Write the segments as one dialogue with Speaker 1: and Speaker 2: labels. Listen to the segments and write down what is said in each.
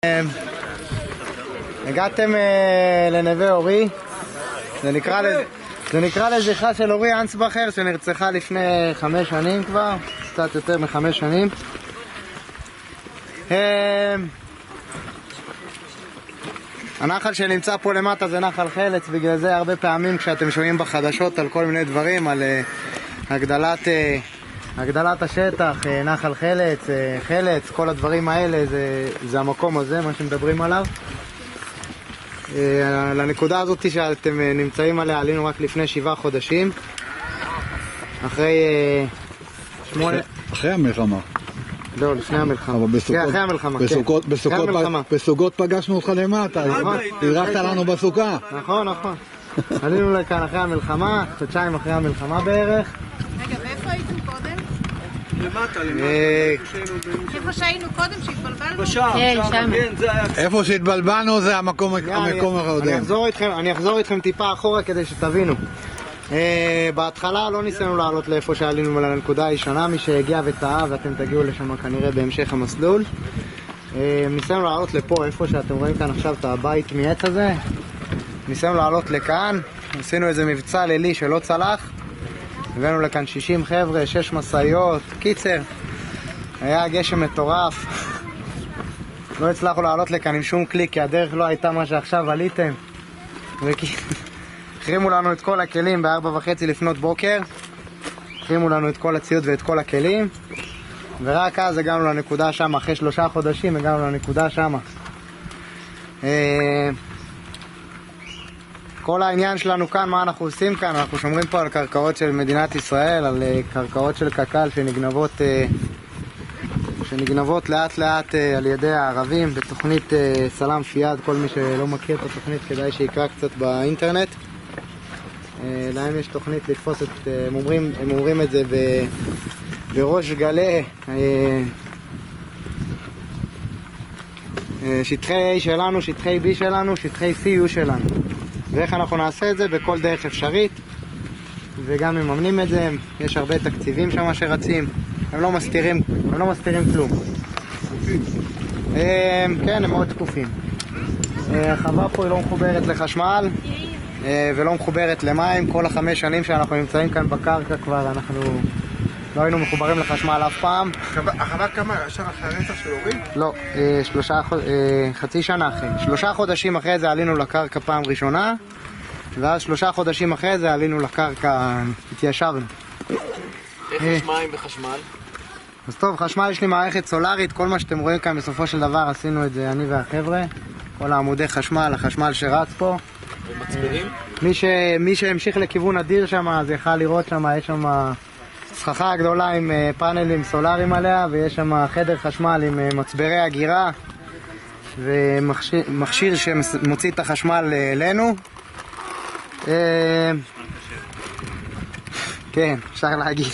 Speaker 1: הגעתם לנווה אורי, זה נקרא לזכרה של אורי אנסבכר שנרצחה לפני 5 שנים כבר, קצת יותר מ5 שנים. הנחל שנמצא פה למטה זה נחל חלץ, בגלל זה הרבה פעמים כשאתם שומעים בחדשות על כל מיני דברים, על הגדלת השטח, נחל חלץ, כל הדברים האלה, זה המקום הזה, מה שמדברים עליו. לנקודה הזאת שאתם נמצאים עליה עלינו רק לפני 7 חודשים, אחרי 8...
Speaker 2: אחרי המלחמה.
Speaker 1: לא, לפני המלחמה. אחרי המלחמה, כן.
Speaker 2: בסוגות פגשנו אותך למטה, אירחת לנו בסוכה.
Speaker 1: נכון. עלינו לכאן אחרי המלחמה, 2 חודשים אחרי המלחמה בערך.
Speaker 3: רגע, ואיפה הייתם קודם?
Speaker 2: למטה.
Speaker 3: איפה שהיינו קודם שהתבלבלנו?
Speaker 2: שם. איפה שהתבלבלנו זה המקום הקודם.
Speaker 1: אני אחזור איתכם טיפה אחורה כדי שתבינו. בהתחלה לא ניסינו לעלות לאיפה שעלינו לנקודה הישנה, מי שהגיע וטעה ואתם תגיעו לשם כנראה בהמשך המסלול. ניסינו לעלות לפה, איפה שאתם רואים כאן עכשיו את הבית מעץ הזה. ניסינו לעלות לכאן, עשינו איזה מבצע לילי שלא צלח. הבאנו לכאן 60 חבר'ה, 6 מסעיות, קיצר. היה גשם מטורף. לא הצלחנו לעלות לכאן עם שום כלי, כי הדרך לא הייתה מה שעכשיו עליתם. החרימו לנו את כל הכלים ב4:30 לפנות בוקר. החרימו לנו את כל הציוד ואת כל הכלים. ורק אז הגענו לנקודה שם, אחרי 3 חודשים הגענו לנקודה שם. כל העניין שלנו כאן, מה אנחנו עושים כאן? אנחנו שומרים פה על קרקעות של מדינת ישראל, על קרקעות של קק"ל שנגנבות לאט לאט על ידי הערבים בתוכנית סלאם פיאד. כל מי שלא מכיר את התוכנית כדאי שיקרא קצת באינטרנט. להם יש תוכנית לתפוס את, הם אומרים את זה בראש גלי שטחי A שלנו, שטחי B שלנו, שטחי CU שלנו. ואיך אנחנו נעשה את זה? בכל דרך אפשרית, וגם מממנים את זה. יש הרבה תקציבים שם שרצים, הם לא מסתירים כלום. כן, הם מאוד שקופים. החווה פה היא לא מחוברת לחשמל ולא מחוברת למים. כל 5 שנים שאנחנו נמצאים כאן בקרקע כבר אנחנו לא היינו מחוברים לחשמל אף פעם.
Speaker 2: החווה כמה? שנה אחרי הרצח של אורי?
Speaker 1: לא, חצי שנה אחרי. 3 חודשים אחרי זה עלינו לקרקע פעם ראשונה, ואז 3 חודשים אחרי זה עלינו לקרקע, התיישבנו.
Speaker 4: איך יש מים וחשמל?
Speaker 1: אז טוב, חשמל יש לי מערכת סולארית, כל מה שאתם רואים כאן בסופו של דבר עשינו את זה אני והחבר'ה. כל העמודי חשמל, החשמל שרץ פה.
Speaker 4: ומצברים?
Speaker 1: מי שהמשיך לכיוון אדיר שם, אז יכל לראות שם, יש שם סככה גדולה עם פאנלים סולאריים עליה, ויש שם חדר חשמל עם מצברי הגירה ומכשיר שמוציא את החשמל אלינו. כן, אפשר להגיד.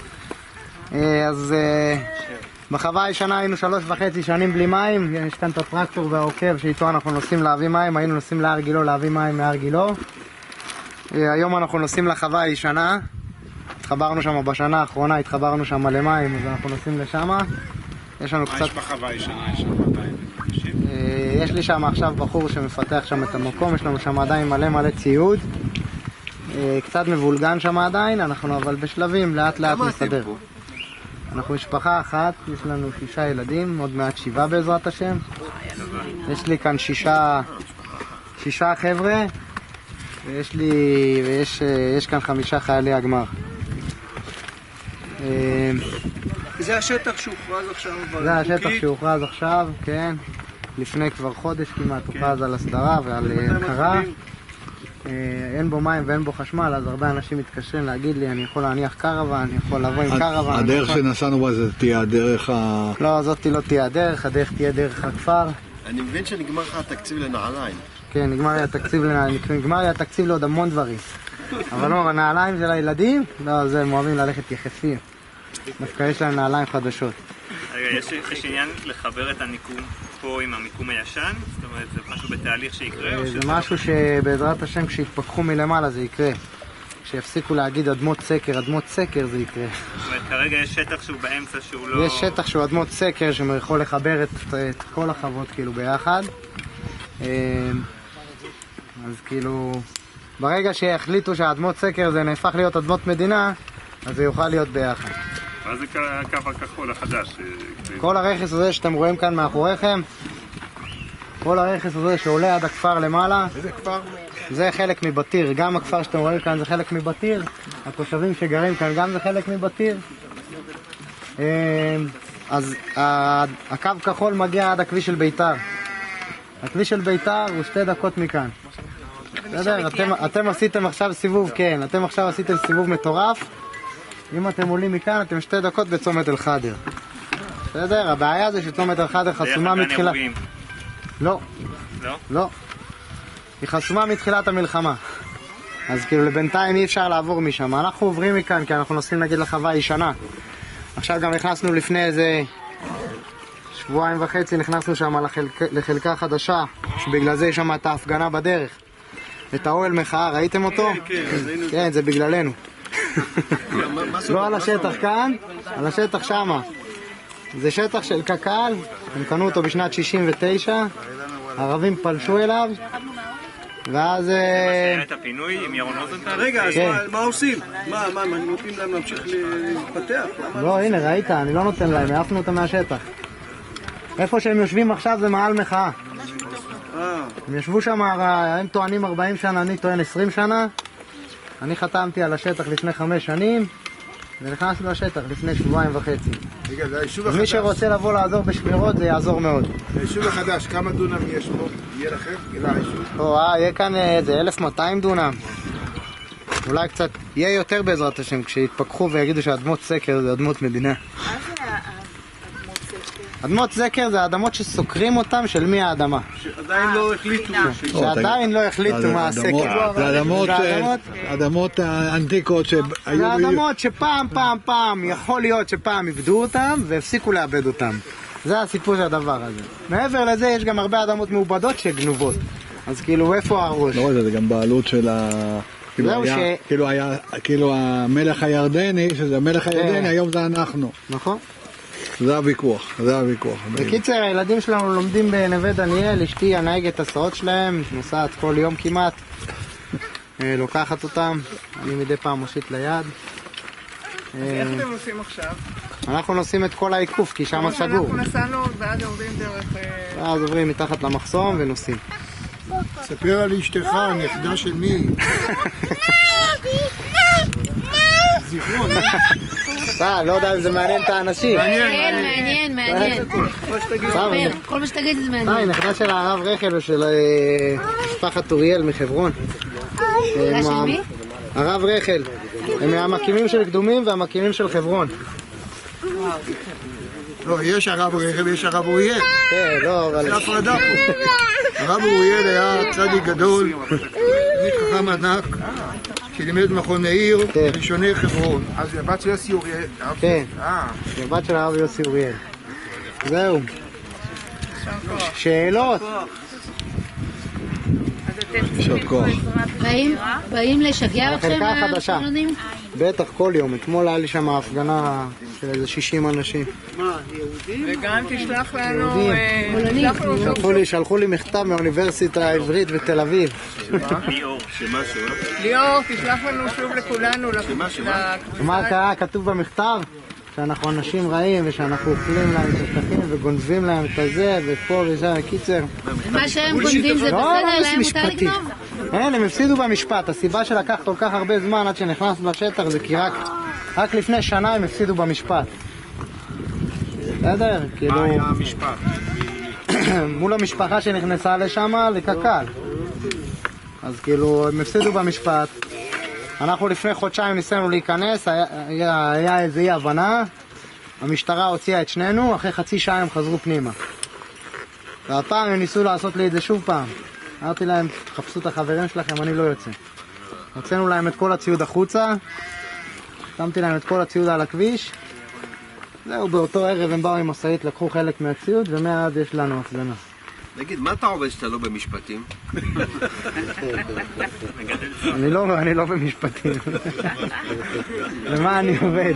Speaker 1: אז בחווה הישנה היינו 3.5 שנים בלי מים. יש כאן את הטרקטור והעוקב שאיתו אנחנו נוסעים להביא מים. היינו נוסעים להר גילו להביא מים מהר גילו. היום אנחנו נוסעים לחווה הישנה. התחברנו שם בשנה האחרונה, התחברנו שם למים, אז אנחנו נוסעים לשם. יש לנו קצת...
Speaker 2: יש בחווה הישנה? יש שם עדיין אנשים?
Speaker 1: יש לי שם עכשיו בחור שמפתח שם את המקום, יש לנו שם עדיין מלא ציוד. קצת מבולגן שם עדיין, אנחנו אבל בשלבים, לאט נסתדר. אנחנו משפחה אחת, יש לנו 6 ילדים, עוד מעט 7 בעזרת השם. יש לי כאן 6 חבר'ה, ויש כאן 5 חיילי הגמר.
Speaker 2: זה השטח שהוכרז עכשיו?
Speaker 1: זה השטח שהוכרז עכשיו, כן. לפני כבר חודש כמעט הוכרז על הסדרה ועל הכרה. אין בו מים ואין בו חשמל, אז הרבה אנשים מתקשרים להגיד לי אני יכול להניח קרוון, אני יכול לבוא עם קרוון.
Speaker 2: הדרך שנסענו בה זה תהיה הדרך
Speaker 1: לא, זאת לא תהיה הדרך תהיה דרך הכפר.
Speaker 4: אני מבין שנגמר לך התקציב לנעליים.
Speaker 1: כן, נגמר לי התקציב לעוד המון דברים. אבל לא, הנעליים של הילדים, לא, זה הם אוהבים ללכת יחפים. דווקא יש להם נעליים חדשות.
Speaker 5: רגע, יש עניין לחבר את המיקום פה עם המיקום הישן? זאת אומרת, זה משהו בתהליך שיקרה?
Speaker 1: זה משהו שבעזרת השם כשיתפתחו מלמעלה זה יקרה. כשיפסיקו להגיד אדמות סקר זה יקרה.
Speaker 5: זאת אומרת, כרגע יש שטח שהוא באמצע שהוא לא...
Speaker 1: יש שטח שהוא אדמות סקר שיכול לחבר את כל החוות כאילו ביחד. אז כאילו, ברגע שיחליטו שהאדמות סקר זה נהפך להיות אדמות מדינה, אז זה יוכל להיות ביחד.
Speaker 5: מה זה הקו הכחול החדש?
Speaker 1: כל הרכס הזה שאתם רואים כאן מאחוריכם, כל הרכס הזה שעולה עד הכפר למעלה,
Speaker 2: איזה כפר?
Speaker 1: זה חלק מבטיר. גם הכפר שאתם רואים כאן זה חלק מבטיר, התושבים שגרים כאן גם זה חלק מבטיר. אז הקו כחול מגיע עד הכביש של ביתר. הכביש של ביתר הוא 2 דקות מכאן. בסדר, אתם עשיתם עכשיו סיבוב, כן, אתם עכשיו עשיתם סיבוב מטורף. אם אתם עולים מכאן אתם 2 דקות בצומת אל חדר. בסדר, הבעיה זה שצומת אל חדר חסומה מתחילה. לא.
Speaker 5: לא?
Speaker 1: לא. היא חסומה מתחילת המלחמה. אז כאילו לבינתיים אי אפשר לעבור משם. אנחנו עוברים מכאן כי אנחנו נוסעים נגיד לחווה ישנה. עכשיו גם נכנסנו לפני איזה 1.5 שבועות נכנסנו שם לחלקה חדשה, שבגלל זה יש שם את ההפגנה בדרך. את האוהל מחאה, ראיתם אותו? כן, זה בגללנו. לא על השטח כאן, על השטח שמה. זה שטח של קק"ל, הם קנו אותו בשנת 69, ערבים פלשו אליו, ואז...
Speaker 5: זה מה את הפינוי עם ירון רוזנטל?
Speaker 4: רגע, אז מה עושים? מה, נותנים להם להמשיך להתפתח?
Speaker 1: לא, הנה, ראית, אני לא נותן להם, העפנו אותם מהשטח. איפה שהם יושבים עכשיו זה מאהל מחאה. הם ישבו שם, הם טוענים 40 שנה, אני טוען 20 שנה. אני חתמתי על השטח לפני 5 שנים, ונכנסנו לשטח לפני 1.5 שבועות. מי שרוצה לבוא לעזור בשמירות זה יעזור מאוד.
Speaker 2: היישוב החדש, כמה דונם יש פה? יהיה לכם?
Speaker 1: יהיה כאן איזה 1,200 דונם. אולי קצת, יהיה יותר בעזרת השם, כשיתפקחו ויגידו שאדמות סקר זה אדמות מדינה. אדמות סקר זה האדמות שסוקרים אותם של מי האדמה.
Speaker 4: שעדיין לא החליטו.
Speaker 1: שעדיין לא החליטו מה הסקר.
Speaker 2: זה אדמות האנטיקות שהיו...
Speaker 1: זה אדמות שפעם יכול להיות שפעם עבדו אותם והפסיקו לאבד אותם. זה הסיפור של הדבר הזה. מעבר לזה יש גם הרבה אדמות מעובדות שגנובות. אז כאילו איפה הראש?
Speaker 2: לא יודע, זה גם בעלות של ה... כאילו המלך הירדני, שזה המלך הירדני, היום זה אנחנו.
Speaker 1: נכון.
Speaker 2: זה הוויכוח.
Speaker 1: בקיצר, הילדים שלנו לומדים בנווה דניאל, אשתי הנהגת הסעות שלהם, נוסעת כל יום כמעט, לוקחת אותם, אני מדי פעם מושיט ליד.
Speaker 3: איך אתם נוסעים עכשיו?
Speaker 1: אנחנו נוסעים את כל העיקוף, כי שם סגור.
Speaker 3: אנחנו נסענו ואז עוברים דרך...
Speaker 1: ואז עוברים מתחת למחסום ונוסעים.
Speaker 2: ספר על אשתך, נכדה של מי? זיכרון.
Speaker 1: לא יודע אם זה מעניין את האנשים.
Speaker 6: כן, מעניין. כל מה שתגיד זה מעניין.
Speaker 1: היא נכדה של הרב רחל ושל משפחת אוריאל מחברון.
Speaker 6: נכדה של מי?
Speaker 1: הרב רחל. הם המקימים של קדומים והמקימים של חברון.
Speaker 2: לא, יש הרב רחל ויש הרב אוריאל.
Speaker 1: כן, לא, אבל...
Speaker 2: זה הפרדה פה. הרב אוריאל היה צדיק גדול, חכם ענק, שלימד מכון העיר, ראשוני חברון. אז זה הבת של יוסי אוריאל.
Speaker 1: כן, זה הבת של הרב יוסי אוריאל. זהו. שאלות?
Speaker 6: באים לשגע אתכם?
Speaker 1: חלקה חדשה. בטח, כל יום. אתמול היה לי שם הפגנה של איזה 60 אנשים.
Speaker 3: וגם תשלח לנו...
Speaker 1: שלחו לי מכתב מהאוניברסיטה העברית בתל אביב.
Speaker 3: ליאור, תשלח לנו שוב לכולנו.
Speaker 1: מה קרה? כתוב במכתב שאנחנו אנשים רעים ושאנחנו אוכלים להם את השטחים וגונבים להם את הזה ופה ושם, קיצר.
Speaker 6: מה שהם גונבים זה בסדר, להם מותר לגנוב?
Speaker 1: אין, הם הפסידו במשפט. הסיבה שלקח כל כך הרבה זמן עד שנכנסנו לשטח זה כי רק לפני שנה הם הפסידו במשפט. בסדר? כאילו...
Speaker 2: מה היה המשפט?
Speaker 1: מול המשפחה שנכנסה לשם לקק"ל. אז כאילו הם הפסידו במשפט. אנחנו לפני חודשיים ניסינו להיכנס, היה איזו אי הבנה. המשטרה הוציאה את שנינו, אחרי חצי שעה הם חזרו פנימה. והפעם הם ניסו לעשות לי את זה שוב פעם. אמרתי להם, חפשו את החברים שלכם, אני לא יוצא. הוצאנו להם את כל הציוד החוצה, שמתי להם את כל הציוד על הכביש. זהו, באותו ערב הם באו עם משאית, לקחו חלק מהציוד, ומאז יש לנו הפגנה.
Speaker 4: נגיד, מה אתה עובד שאתה לא במשפטים?
Speaker 1: אני לא במשפטים. למה אני עובד?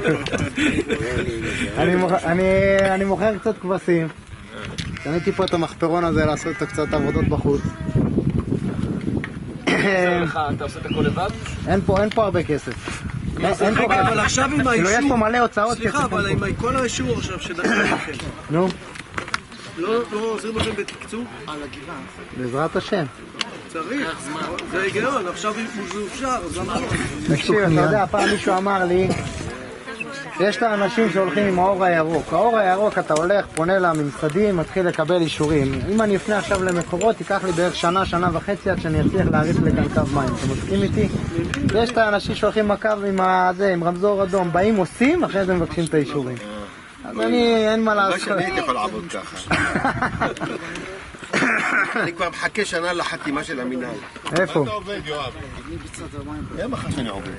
Speaker 1: אני מוכר קצת כבשים. קניתי פה את המחפרון הזה לעשות את קצת עבודות בחוץ.
Speaker 7: אתה עושה את הכל לבד?
Speaker 1: אין פה הרבה כסף.
Speaker 4: אבל עכשיו עם האישור...
Speaker 1: יש פה מלא הוצאות.
Speaker 4: סליחה, אבל עם כל האישור עכשיו שדקה לכם.
Speaker 1: נו.
Speaker 4: לא עוזרים לכם בתקצוב?
Speaker 1: בעזרת השם.
Speaker 4: צריך, זה היגיון, עכשיו אם זה אפשר, אז למה לא?
Speaker 1: תקשיב, אתה יודע, פעם מישהו אמר לי, יש את האנשים שהולכים עם האור הירוק. האור הירוק, אתה הולך, פונה לממסדים, מתחיל לקבל אישורים. אם אני אפנה עכשיו למקורות, ייקח לי בערך שנה וחצי עד שאני אצליח להריץ לכאן קו מים. אתה מסכים איתי? יש את האנשים שהולכים בקו עם רמזור אדום, באים עושים, אחרי זה מבקשים את האישורים. אז אין מה לעשות.
Speaker 4: לא שאני הייתי יכול לעבוד ככה. אני כבר מחכה שנה לחתימה של המינהל.
Speaker 1: איפה?
Speaker 4: אתה עובד, יואב? אין מחר שאני עובד.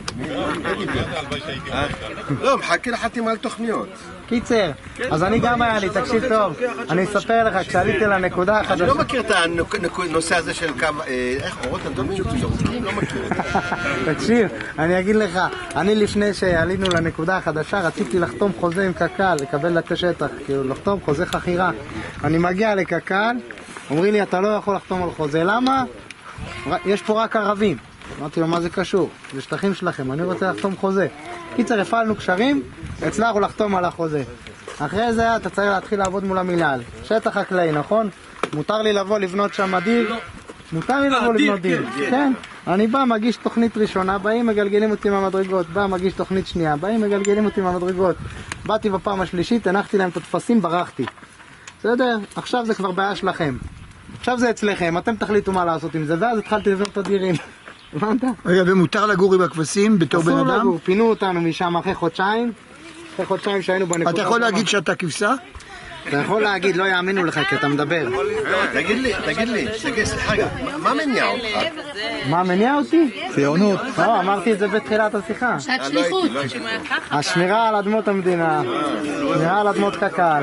Speaker 4: לא, מחכה לחתימה על תוכניות.
Speaker 1: קיצר, אז אני גם היה לי, תקשיב טוב, אני אספר לך, כשעליתי לנקודה החדשה...
Speaker 4: אני לא מכיר את הנושא הזה של קו... איך, אורות אדומים? לא מכיר את זה.
Speaker 1: תקשיב, אני אגיד לך, אני לפני שעלינו לנקודה החדשה רציתי לחתום חוזה עם קק"ל, לקבל את השטח, כאילו לחתום חוזה חכירה. אני מגיע לקק"ל, אומרים לי אתה לא יכול לחתום על חוזה, למה? יש פה רק ערבים. אמרתי לו מה זה קשור? זה שטחים שלכם, אני רוצה לחתום חוזה. קיצר, הפעלנו קשרים, הצלחנו לחתום על החוזה. אחרי זה אתה צריך להתחיל לעבוד מול המינהל. שטח חקלאי, נכון? מותר לי לבוא לבנות שם דיר? מותר לי לבוא לבנות דיר. כן. אני בא, מגיש תוכנית ראשונה, באים מגלגלים אותי מהמדרגות. בא, מגיש תוכנית שנייה, באים מגלגלים אותי מהמדרגות. באתי בפעם השלישית, הנחתי להם את התפסים, ברחתי. בסדר? עכשיו זה כבר בעיה שלכם. עכשיו זה אצלכם, אתם תחליטו מה לעשות עם זה, ואז התחלתי לבנות את הדירים. הבנת?
Speaker 2: רגע, ומותר לגור עם הכבשים בתור בן אדם?
Speaker 1: אסור לגור, פינו אותנו משם אחרי חודשיים שהיינו בנקודה.
Speaker 2: אתה יכול להגיד שאתה כבשה?
Speaker 1: אתה יכול להגיד, לא יאמינו לך כי אתה מדבר.
Speaker 4: תגיד לי, סליחה, מה מניע אותך?
Speaker 1: מה מניע אותי?
Speaker 2: ציונות.
Speaker 1: לא, אמרתי את זה בתחילת השיחה.
Speaker 6: שעת שליחות.
Speaker 1: השמירה על אדמות המדינה, שמירה על אדמות קק"ל.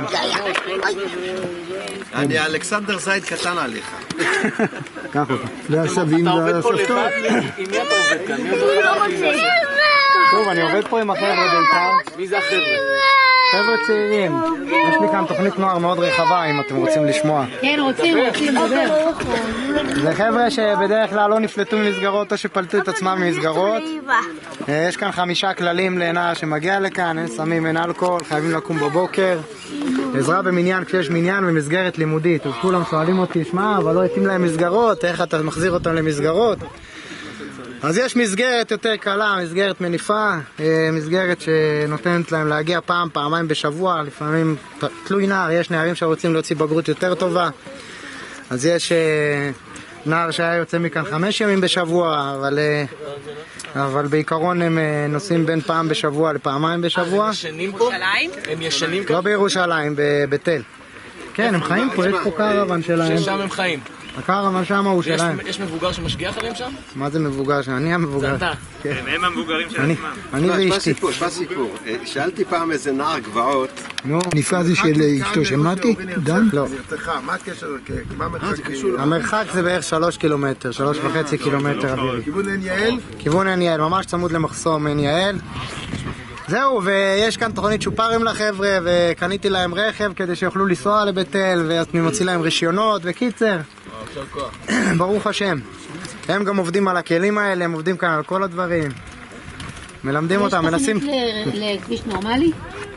Speaker 4: אני אלכסנדר זייד קטן עליך.
Speaker 1: קח אותה.
Speaker 2: והסבים והסבתות.
Speaker 7: עם מי אתה עובד כאן? מי עובד כאן?
Speaker 1: טוב, אני עובד פה עם החבר'ה בעיקר.
Speaker 7: מי זה החבר'ה?
Speaker 1: חבר'ה צעירים. יש לי כאן תוכנית נוער מאוד רחבה אם אתם רוצים לשמוע.
Speaker 6: כן, רוצים, דבר.
Speaker 1: זה חבר'ה שבדרך כלל לא נפלטו ממסגרות או שפלטו את עצמם ממסגרות. יש כאן 5 כללים לנער שמגיע לכאן, אין סמים, אין אלכוהול, חייבים לקום בבוקר. עזרה במניין כשיש מניין ומסגרת לימודית. אז כולם שואלים אותי, שמע, אבל לא התאים להם מסגרות, איך אתה מחזיר אותם למסגרות? אז יש מסגרת יותר קלה, מסגרת מניפה, מסגרת שנותנת להם להגיע פעמיים בשבוע, לפעמים תלוי נער, יש נערים שרוצים להוציא בגרות יותר טובה. אז יש נער שהיה יוצא מכאן 5 ימים בשבוע, אבל בעיקרון הם נוסעים בין פעם בשבוע לפעמיים בשבוע.
Speaker 7: הם ישנים פה? הם ישנים כאן?
Speaker 1: לא בירושלים, בתל. כן, הם חיים פה, יש פה קרוון שלהם.
Speaker 7: ששם הם חיים.
Speaker 1: הקרוון שם הוא שלהם.
Speaker 7: יש מבוגר שמשגיח עליהם שם?
Speaker 1: מה זה מבוגר שם? אני המבוגר.
Speaker 7: זה אתה.
Speaker 5: הם המבוגרים של עצמם.
Speaker 1: אני ואשתי.
Speaker 4: מה סיפור? שאלתי פעם איזה נער גבעות.
Speaker 1: נו,
Speaker 2: נפלא זה של אשתו של מתי? דן?
Speaker 1: לא.
Speaker 4: מה הקשר? מה המרחק?
Speaker 1: המרחק זה בערך 3 קילומטר, 3.5 קילומטר אווירי.
Speaker 4: כיוון עין יעל?
Speaker 1: כיוון עין יעל, ממש צמוד למחסום עין יעל. זהו, ויש כאן תוכנית צ'ופרים לחבר'ה, וקניתי להם רכב כדי שיוכלו לנסוע לבית אל, ואני מוציא להם רישיונות, וקיצר. ברוך השם. הם גם עובדים על הכלים האלה, הם עובדים כאן על כל הדברים. מלמדים אותם, מנסים...
Speaker 6: יש תוכנית לכביש נורמלי?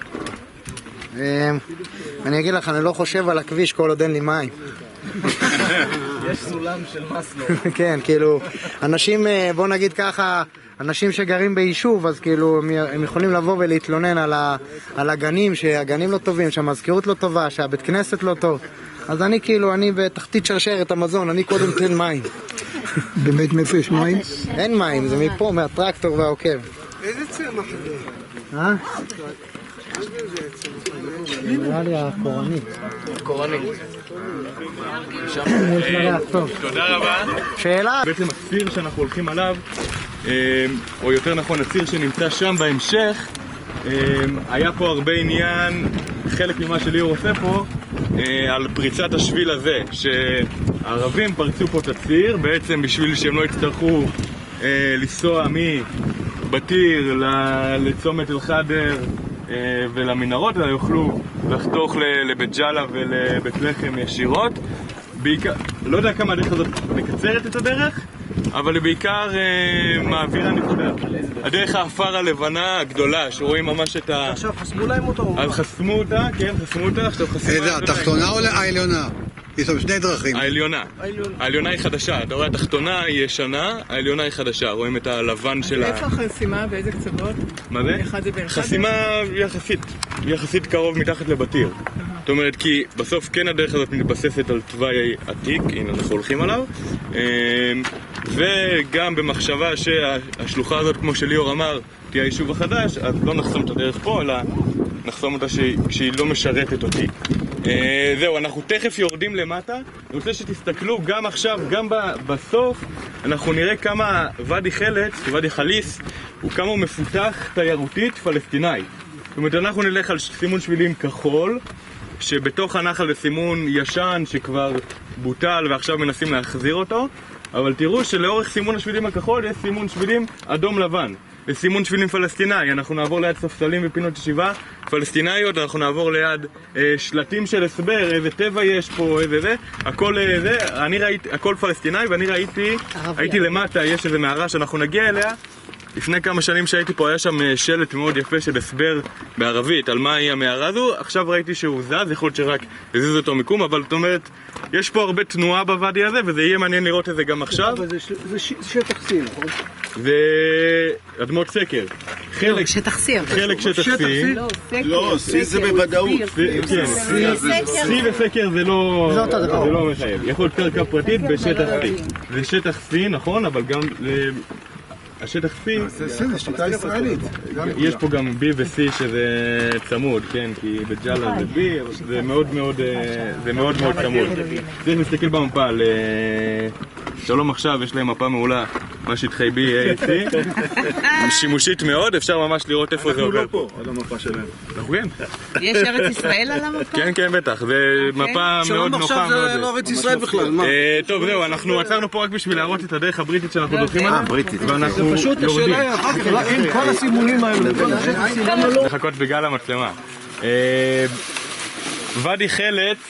Speaker 1: אני אגיד לך, אני לא חושב על הכביש כל עוד אין לי מים.
Speaker 7: יש סולם של מסלו.
Speaker 1: כן, כאילו, אנשים, בוא נגיד ככה, אנשים שגרים ביישוב, אז כאילו, הם יכולים לבוא ולהתלונן על הגנים, שהגנים לא טובים, שהמזכירות לא טובה, שהבית כנסת לא טוב. אז אני כאילו, אני בתחתית שרשרת המזון, אני קודם תן מים.
Speaker 2: באמת מאיפה יש מים?
Speaker 1: אין מים, זה מפה, מהטרקטור והעוקב.
Speaker 4: איזה צמח זה?
Speaker 1: נראה לי הקורנית.
Speaker 7: קורנית.
Speaker 1: יש לה ריח טוב.
Speaker 5: תודה רבה.
Speaker 1: שאלה?
Speaker 8: בעצם הציר שאנחנו הולכים עליו, או יותר נכון הציר שנמצא שם בהמשך, היה פה הרבה עניין חלק ממה שליאור עושה פה על פריצת השביל הזה, שהערבים פרצו פה את הציר בעצם בשביל שהם לא יצטרכו לנסוע מבתיר לצומת אל-חדר ולמנהרות, אלא יוכלו לחתוך לבית ג'אלה ולבית לחם ישירות. לא יודע כמה הדרך הזאת מקצרת את הדרך, אבל היא בעיקר מעבירה נקודה. הדרך האפר הלבנה הגדולה, שרואים ממש את ה...
Speaker 7: עכשיו חסמו להם אותו?
Speaker 8: אז חסמו אותה, כן, חסמו אותה, עכשיו חסמו...
Speaker 2: איזה, התחתונה או העליונה? יש שם שני דרכים.
Speaker 8: העליונה. העליונה היא חדשה, אתה רואה התחתונה היא ישנה, העליונה היא חדשה, רואים את הלבן של ה...
Speaker 3: איפה החסימה? באיזה קצוות?
Speaker 8: מה זה?
Speaker 3: אחד זה בין
Speaker 8: חסימה יחסית קרוב מתחת לבתיר. זאת אומרת, כי בסוף כן הדרך הזאת מתבססת על תוואי עתיק, הנה אנחנו הולכים עליו, וגם במחשבה שהשלוחה הזאת, כמו שליאור אמר, תהיה היישוב החדש, אז לא נחסום את הדרך פה, אלא נחסום אותה שהיא לא משרתת אותי. זהו, אנחנו תכף יורדים למטה. אני רוצה שתסתכלו גם עכשיו, גם בסוף, אנחנו נראה כמה ואדי חלץ, ואדי חליס, הוא כמה הוא מפותח תיירותית פלסטיני. זאת אומרת, אנחנו נלך על סימון שבילים כחול, שבתוך הנחל זה סימון ישן שכבר בוטל ועכשיו מנסים להחזיר אותו, אבל תראו שלאורך סימון השבילים הכחול יש סימון שבילים אדום לבן. יש סימון שבילים פלסטיני, אנחנו נעבור ליד ספסלים ופינות ישיבה פלסטינאיות, אנחנו נעבור ליד שלטים של הסבר, איזה טבע יש פה, איזה זה, הכל זה, אני ראיתי, הכל פלסטיני, ואני הייתי למטה, יש איזה מערה שאנחנו נגיע אליה. לפני כמה שנים שהייתי פה היה שם שלט מאוד יפה של הסבר בערבית על מהי המערה הזו. עכשיו ראיתי שהוא זז, יכול להיות שרק הזיז אותו מיקום, אבל זאת אומרת, יש פה הרבה תנועה בוואדי הזה, וזה יהיה מעניין לראות את זה גם עכשיו.
Speaker 7: אבל זה שטח C, נכון?
Speaker 8: זה אדמות סקר. חלק
Speaker 6: שטח C.
Speaker 8: חלק שטח C.
Speaker 4: לא, C זה בוודאות.
Speaker 8: C וסקר זה לא מחייב. יכול להיות קרקע פרטית בשטח C. זה שטח C, נכון, אבל גם השטח C,
Speaker 2: זה שיטה ישראלית.
Speaker 8: יש פה גם B ו-C שזה צמוד, כן, כי בג'אלה זה B, אבל זה מאוד צמוד. צריך להסתכל במפה על שלום עכשיו, יש להם מפה מעולה, מה שטחי B, A, C, שימושית מאוד, אפשר ממש לראות איפה זה עובר.
Speaker 2: אנחנו לא פה, על המפה שלהם.
Speaker 8: אנחנו כן.
Speaker 6: יש ארץ ישראל על המפה?
Speaker 8: כן, בטח, זה מפה מאוד נוחה מאוד.
Speaker 2: עכשיו זה לא ארץ ישראל בכלל, מה?
Speaker 8: טוב, זהו, אנחנו עצרנו פה רק בשביל להראות את הדרך הבריטית שאנחנו דורכים עליה. ואנחנו
Speaker 2: פשוט השאלה אחר כך, עם כל הסימונים האלה,
Speaker 8: לחכות בגלל המצלמה. ואדי חלץ,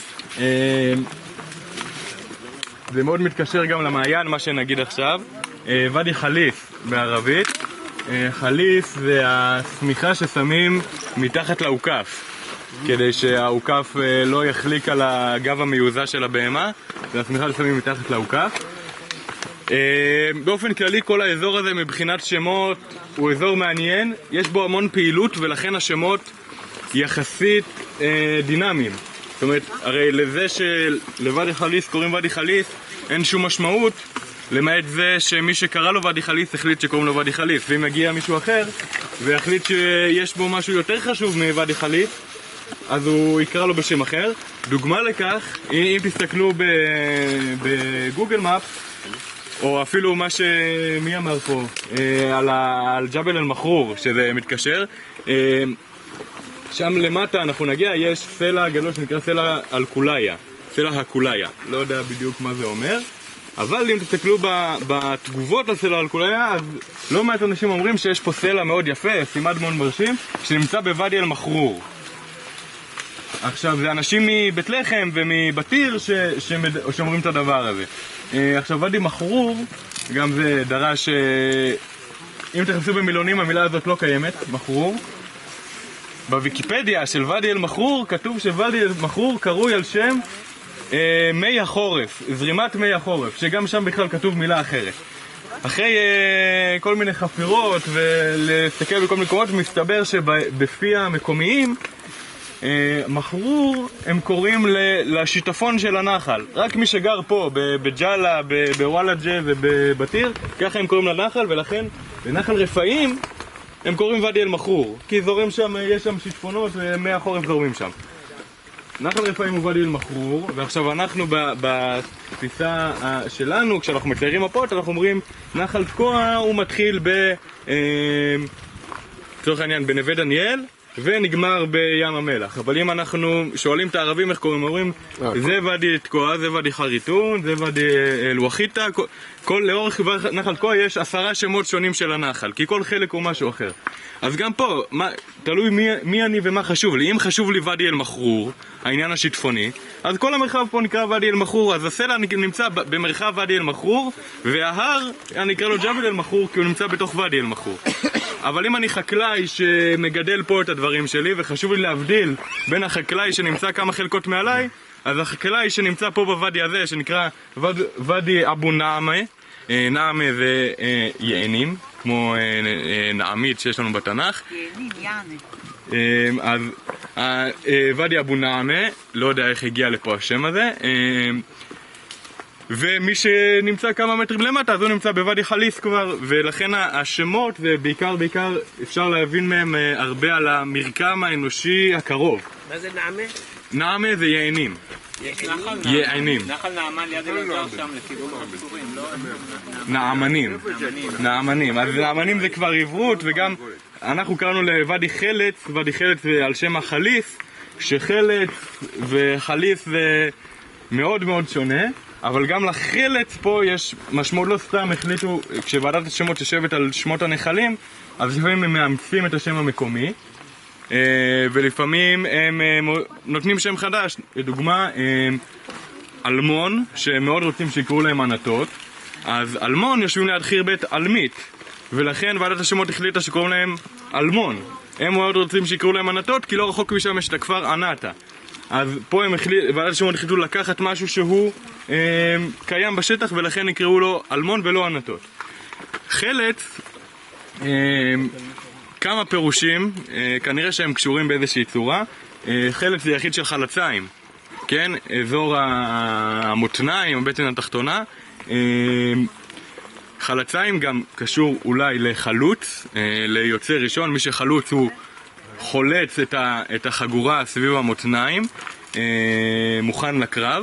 Speaker 8: זה מאוד מתקשר גם למעיין, מה שנגיד עכשיו. ואדי חליס בערבית. חליס זה השמיכה ששמים מתחת לעוקף, כדי שהעוקף לא יחליק על הגב המיוזע של הבהמה. זה השמיכה ששמים מתחת לעוקף. באופן כללי כל האזור הזה מבחינת שמות הוא אזור מעניין, יש בו המון פעילות ולכן השמות יחסית דינמיים. זאת אומרת, הרי לזה שלוואדי חליס קוראים ואדי חליס אין שום משמעות, למעט זה שמי שקרא לו ואדי חליס החליט שקוראים לו ואדי חליס, ואם מגיע מישהו אחר והחליט שיש בו משהו יותר חשוב מוואדי חליס, אז הוא יקרא לו בשם אחר. דוגמה לכך, אם תסתכלו בגוגל מאפ, או אפילו מה שמי אמר פה, על ג'בל אל-מחרור, שזה מתקשר, שם למטה אנחנו נגיע, יש סלע גדול שנקרא סלע אל-קולאיה, סלע הקולאיה, לא יודע בדיוק מה זה אומר, אבל אם תסתכלו בתגובות על סלע אל-קולאיה, אז לא מעט אנשים אומרים שיש פה סלע מאוד יפה, סימד מאוד מרשים, שנמצא בוואדי אל-מחרור. עכשיו, זה אנשים מבית לחם ומבתיר שאומרים את הדבר הזה. עכשיו, ואדי מחרור, גם זה דרש, אם תחפשו במילונים המילה הזאת לא קיימת, מחרור. בוויקיפדיה של ואדי אל-מחרור כתוב שוואדי אל-מחרור קרוי על שם מי החורף, זרימת מי החורף, שגם שם בכלל כתוב מילה אחרת. אחרי כל מיני חפירות ולהסתכל בכל מקומות, מסתבר שבפי המקומיים מחרור הם קוראים לשיטפון של הנחל. רק מי שגר פה בג'אלה, בוואלג'ה ובבתיר, ככה הם קוראים לנחל, ולכן לנחל רפאים הם קוראים ואדי אל-מחרור, כי זורם שם, יש שם שיטפונות ומי החורף זורמים שם. נחל רפאים הוא ואדי אל-מחרור, ועכשיו אנחנו בתפיסה שלנו, כשאנחנו מציירים מפות, אנחנו אומרים נחל תקוע הוא מתחיל לצורך העניין בנווה דניאל, ונגמר בים המלח. אבל אם אנחנו שואלים את הערבים איך קוראים, אומרים זה ואדי תקוע, זה ואדי חריטון, זה ואדי אל-וחיטה. לאורך נחל תקוע יש 10 שמות שונים של הנחל, כי כל חלק הוא משהו אחר. אז גם פה, תלוי מי אני ומה חשוב לי. אם חשוב לי ואדי אל-מחרור, העניין השיטפוני, אז כל המרחב פה נקרא ואדי אל-מחרור, אז הסלע נמצא במרחב ואדי אל-מחרור, וההר, אני אקרא לו ג'בל אל-מחרור, כי הוא נמצא בתוך ואדי אל-מחרור. אבל אם אני חקלאי שמגדל פה את הדברים שלי, וחשוב לי להבדיל בין החקלאי שנמצא כמה חלקות מעליי, אז החקלאי שנמצא פה בוואדי הזה, שנקרא ואדי אבו נעמה, נעמה זה יענים, כמו נעמית שיש לנו בתנ"ך. אז ואדי אבו נעמה, לא יודע איך הגיע לפה השם הזה, ומי שנמצא כמה מטרים למטה, אז הוא נמצא בוואדי חליס כבר, ולכן השמות, ובעיקר אפשר להבין מהם הרבה על המרקם האנושי הקרוב.
Speaker 7: מה זה נעמה?
Speaker 8: נעמה זה יענים. יענים.
Speaker 5: נחל נעמן ליד אלעזר שם לכיוון המסורים, לא?
Speaker 8: נעמנים. אז נעמנים זה כבר עברות, וגם אנחנו קראנו לוואדי חלץ, ואדי חלץ זה על שם החליס, שחלץ וחליס זה מאוד מאוד שונה. אבל גם לחלץ פה יש משמעות, לא סתם החליטו, כשוועדת השמות יושבת על שמות הנחלים, אז לפעמים הם מאמצים את השם המקומי, ולפעמים הם נותנים שם חדש. לדוגמה, אלמון, שהם מאוד רוצים שיקראו להם ענתות, אז אלמון יושבים ליד חירבת אלמית, ולכן ועדת השמות החליטה שקוראים להם אלמון. הם מאוד רוצים שיקראו להם ענתות, כי לא רחוק משם יש את הכפר ענתה. אז פה ועדת השמות החליטו לקחת משהו שהוא קיים בשטח, ולכן יקראו לו אלמון ולא ענתות. חלץ, כמה פירושים, כנראה שהם קשורים באיזושהי צורה. חלץ זה יחיד של חלציים, כן? אזור המותניים, הבטן התחתונה. חלציים גם קשור אולי לחלוץ, ליוצא ראשון. מי שחלוץ הוא חולץ את החגורה סביב המותניים, מוכן לקרב.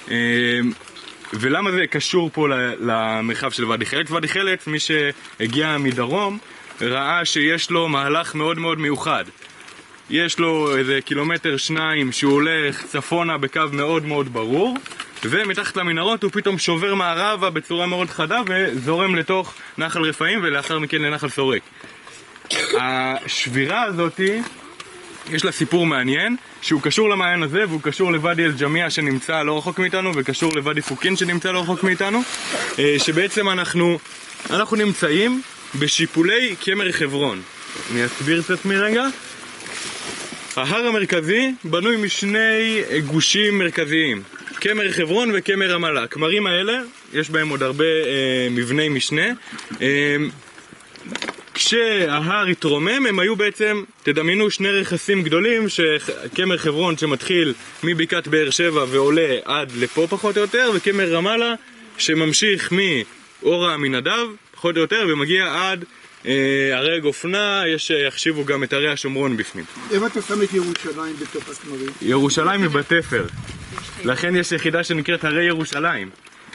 Speaker 8: ולמה זה קשור פה למרחב של ואדי חלץ? ואדי חלץ, מי שהגיע מדרום, ראה שיש לו מהלך מאוד מאוד מיוחד. יש לו איזה 1-2 קילומטר שהוא הולך צפונה בקו מאוד מאוד ברור, ומתחת למנהרות הוא פתאום שובר מערבה בצורה מאוד חדה וזורם לתוך נחל רפאים ולאחר מכן לנחל סורק. השבירה הזאת יש לה סיפור מעניין שהוא קשור למעיין הזה, והוא קשור לוואדי אל-ג'מיה שנמצא לא רחוק מאיתנו, וקשור לוואדי פוקין שנמצא לא רחוק מאיתנו, שבעצם אנחנו נמצאים בשיפולי קמר חברון. אני אסביר את עצמי רגע. ההר המרכזי בנוי משני גושים מרכזיים, קמר חברון וקמר רמאללה. הקמרים האלה, יש בהם עוד הרבה מבני משנה. כשההר התרומם, הם היו בעצם, תדמיינו, 2 רכסים גדולים, שקמר חברון שמתחיל מבקעת באר שבע ועולה עד לפה פחות או יותר, וקמר רמאללה שממשיך מאורה עמינדב פחות או יותר ומגיע עד הרי גופנה. יש יחשיבו גם את הרי השומרון בפנים.
Speaker 2: אם אתה שם את ירושלים בתוך הכמרים?
Speaker 8: ירושלים היא בתפר, לכן יש יחידה שנקראת הרי ירושלים.